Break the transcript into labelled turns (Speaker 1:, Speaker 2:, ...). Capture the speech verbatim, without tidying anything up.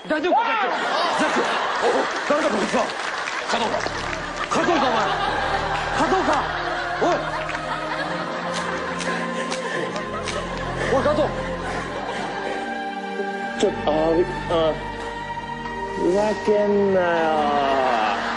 Speaker 1: 大丈夫かザックザックお誰だこいつは加藤か加藤かお前加藤かおいおい加藤
Speaker 2: ちょっとああふざけんなよ